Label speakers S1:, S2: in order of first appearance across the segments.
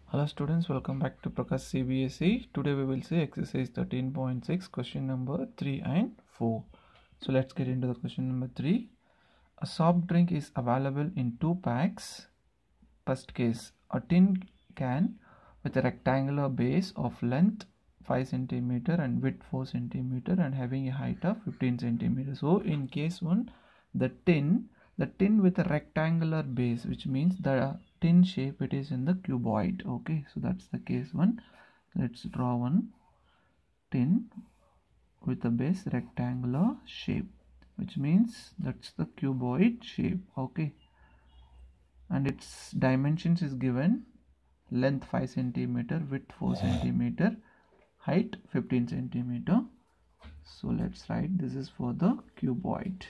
S1: Hello students, welcome back to Prakash CBSE. Today we will see exercise 13.6 question number 3 and 4. So let's get into the question number 3. A soft drink is available in 2 packs. First case, a tin can with a rectangular base of length 5 cm and width 4 cm and having a height of 15 cm. So in case 1, the tin with a rectangular base, which means the tin shape it is in the cuboid. Okay, so that's the case 1. Let's draw one tin with a base rectangular shape, which means that's the cuboid shape. Okay, and its dimensions is given: length 5 cm, width 4 cm, height 15 cm. So let's write this is for the cuboid.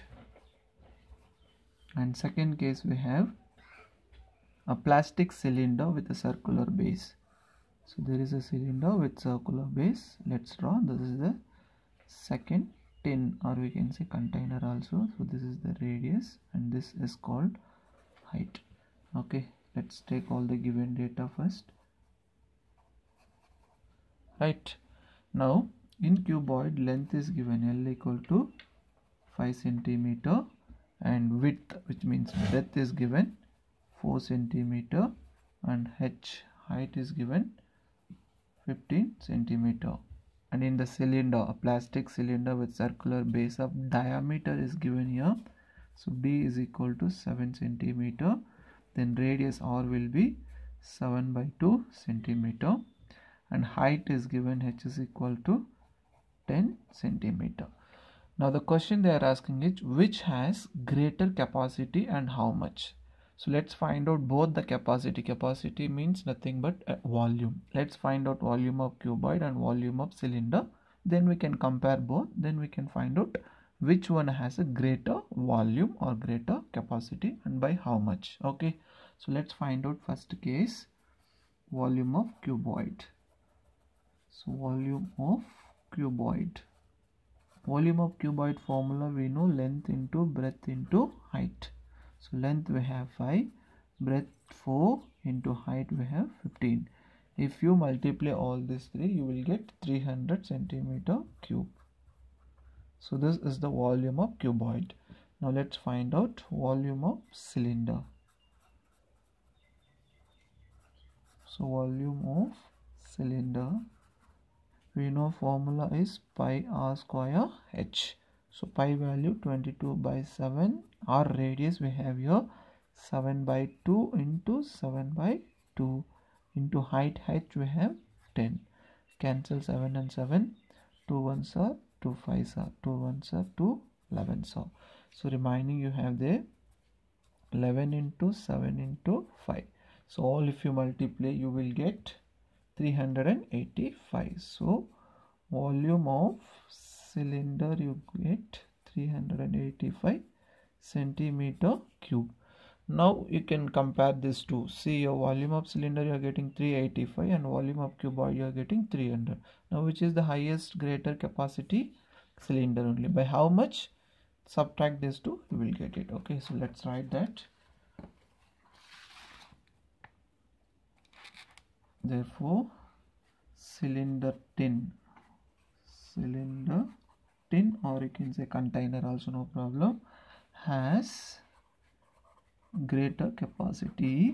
S1: And second case, we have a plastic cylinder with a circular base. So there is a cylinder with circular base. Let's draw. This is the second tin, or we can say container also. So this is the radius and this is called height. Okay, let's take all the given data first. Right, now in cuboid, length is given L equal to 5 cm and width, which means breadth, is given 4 cm and h, height, is given 15 cm. And in the cylinder, a plastic cylinder with circular base of diameter is given here. So d is equal to 7 cm. Then radius r will be 7/2 cm. And height is given, h is equal to 10 cm. Now the question they are asking is which has greater capacity and how much. So let's find out both the capacity. Capacity means nothing but volume. Let's find out volume of cuboid and volume of cylinder. Then we can compare both. Then we can find out which one has a greater volume or greater capacity and by how much. Okay, so let's find out first case, volume of cuboid. So volume of cuboid. Volume of cuboid formula we know: length into breadth into height. So length we have 5, breadth 4, into height we have 15. If you multiply all these three, you will get 300 centimeter cube. So this is the volume of cuboid. Now let's find out volume of cylinder. So volume of cylinder, we know formula is pi r square h. So pi value 22/7, r radius we have here 7/2 into 7/2 into height we have 10. Cancel 7 and 7, 2 1s are 2 5s are 2 1s are 2 11s are. So remaining you have there 11 into 7 into 5. So all if you multiply you will get 385. So volume of cylinder you get 385 centimeter cube. Now you can compare these two. See, your volume of cylinder you are getting 385 and volume of cuboid you are getting 300. Now which is the highest greater capacity? Cylinder only. By how much? Subtract these two, you will get it. Okay, so let's write that. Therefore cylinder tin, or you can say container also, no problem, has greater capacity.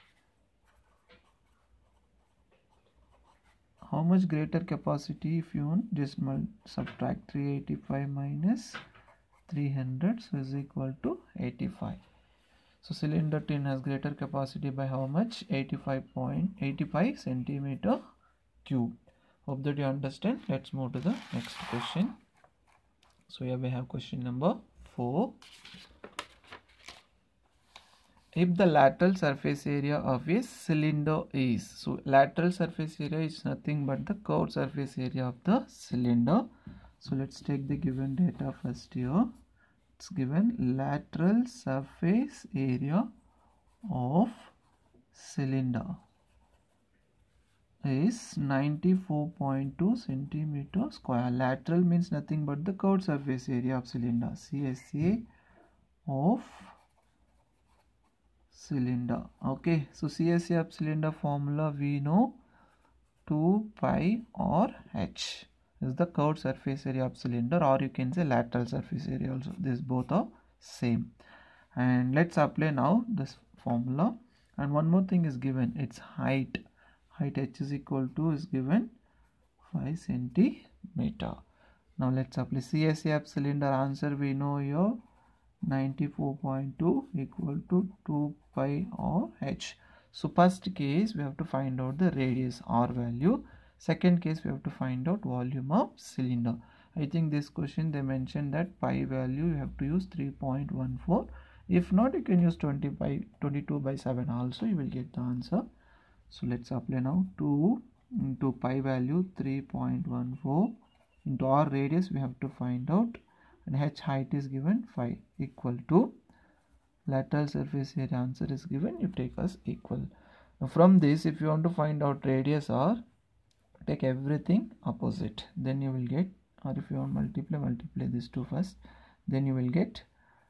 S1: How much greater capacity? If you want, just subtract 385 minus 300, so is equal to 85. So cylinder tin has greater capacity by how much? 85.85 centimeter cube. Hope that you understand. Let's move to the next question. So here we have question number 4. If the lateral surface area of a cylinder is, so lateral surface area is nothing but the curved surface area of the cylinder. So let's take the given data first here. It's given lateral surface area of cylinder is 94.2 centimeter square. Lateral means nothing but the curved surface area of cylinder. CSA of cylinder. Okay, so CSF cylinder formula we know 2 pi or h is the curved surface area of cylinder, or you can say lateral surface area also. These both are same. And let's apply now this formula. And one more thing is given, its height h is equal to is given 5 centimeter. Now let's apply CSF cylinder answer. We know here 94.2 equal to 2 pi or h. So first case we have to find out the radius r value. Second case we have to find out volume of cylinder. I think this question they mentioned that pi value you have to use 3.14. If not, you can use 22 by 7 also, you will get the answer. So let's apply now. 2 into pi value 3.14 into r radius we have to find out, and h height is given 5 equal to lateral surface area answer is given, you take as equal. Now from this, if you want to find out radius r, take everything opposite, then you will get, or if you want multiply this two first, then you will get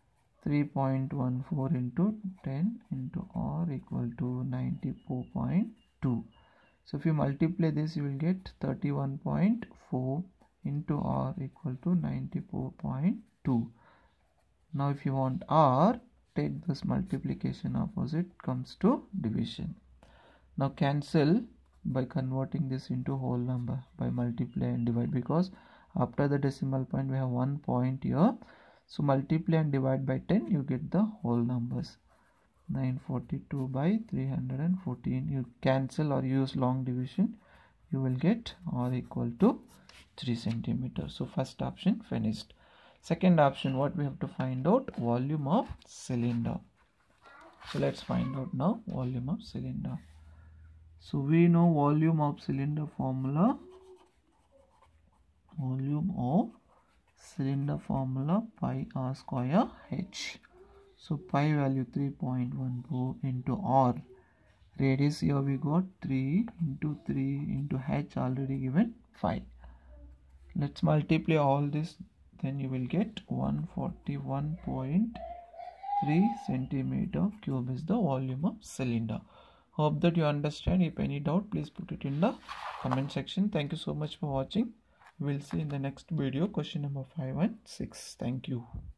S1: 3.14 into 10 into r equal to 94.2. So if you multiply this, you will get 31.4 into r equal to 94.2. Now if you want r, take this multiplication opposite, comes to division. Now cancel by converting this into whole number by multiply and divide, because after the decimal point we have 1 point here. So multiply and divide by 10, you get the whole numbers. 942 by 314. You cancel or use long division, you will get r equal to 3 centimeters. So first option finished. Second option, what we have to find out? Volume of cylinder. So let's find out now volume of cylinder. So we know volume of cylinder formula. Volume of cylinder formula pi r square h. So pi value 3.14 into r. Radius here we got 3 into h already given 5. Let's multiply all this, then you will get 141.3 centimeter cube is the volume of cylinder. Hope that you understand. If any doubt, please put it in the comment section. Thank you so much for watching. We'll see in the next video question number 5 and 6. Thank you.